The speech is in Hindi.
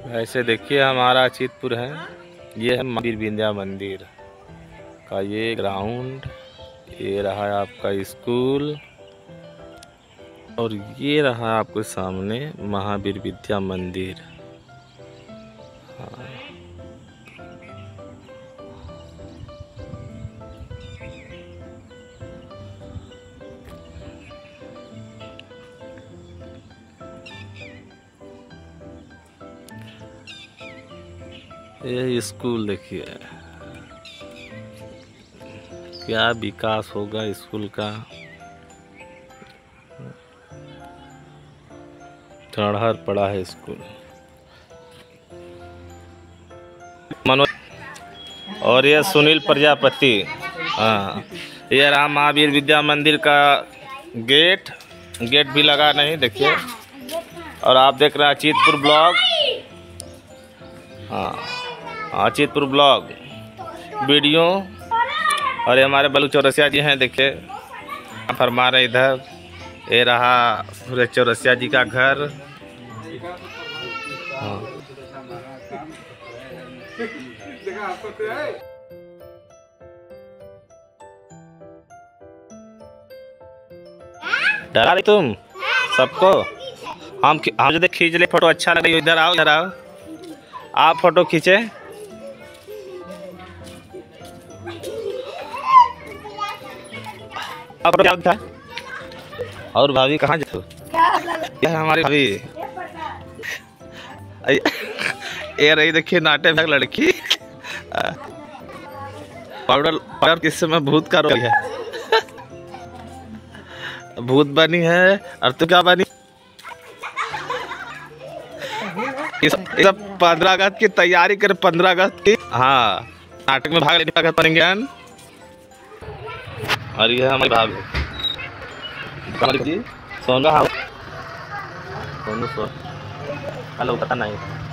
ऐसे देखिए हमारा अचितपुर है, ये है महावीर विद्या मंदिर का ये ग्राउंड, ये रहा आपका स्कूल और ये रहा आपके सामने महावीर विद्या मंदिर। हाँ। ये स्कूल देखिए, क्या विकास होगा स्कूल का। धड़हर पड़ा है स्कूल। मनोज और ये सुनील प्रजापति। हाँ, ये रहा महावीर विद्या मंदिर का गेट भी लगा नहीं देखिए। और आप देख रहे हैं अचितपुर ब्लॉग। हाँ, अचितपुर ब्लॉग वीडियो। और ये हमारे बलू चौरसिया जी हैं, देखिए फरमा रहे इधर। ये रहा सूरज चौरसिया जी का घर। हाँ। डरा रही तुम सबको? हम जो खींच ले फोटो, अच्छा लगे। इधर आओ, इधर आओ, आप फोटो खींचे। आप क्या था? और भाभी कहाँ जाओ? यह हमारी भाभी। ये रही देखिए नाटे में लड़की। पाउडर किस समय भूत का रोग है। भूत बनी है। और तू क्या बनी? ये सब 15 अगस्त की तैयारी कर। 15 अगस्त की। हाँ, नाटक में भाग लेने पड़ेंगे। और ये हमारी भाभी जी सोना। हेलो, पता नहीं।